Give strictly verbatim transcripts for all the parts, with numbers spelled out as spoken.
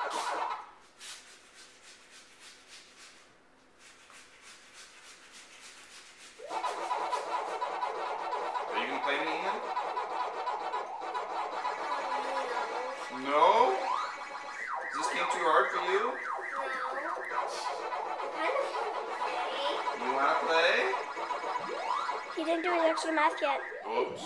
Are you gonna play me, Ian? No? Is this game too hard for you? You wanna play? He didn't do his extra math yet. Oops.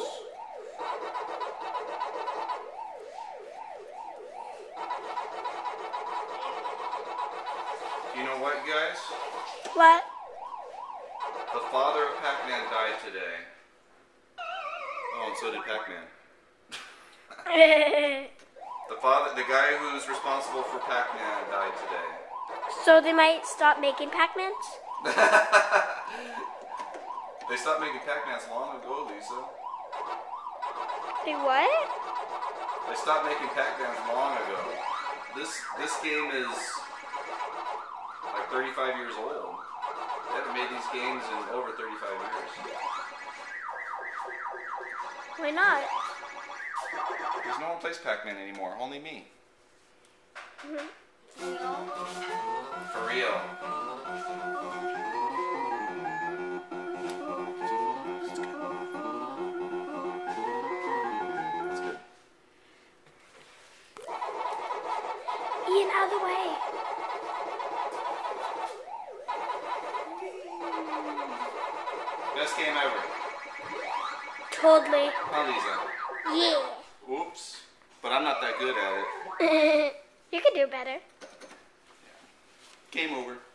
You know what, guys? What? The father of Pac-Man died today. Oh, and so did Pac-Man. The father, the guy who's responsible for Pac-Man died today. So they might stop making Pac-Mans? They stopped making Pac-Mans long ago, Lisa. They what? They stopped making Pac-Mans long ago. This this game is like thirty-five years old. They haven't made these games in over thirty-five years. Why not? Because no one plays Pac-Man anymore, only me. Mm-hmm. For real. That's good. Ian, out of the way. Best game ever. Totally. Huh, Lisa? Yeah. Oops. But I'm not that good at it. You can do better. Game over.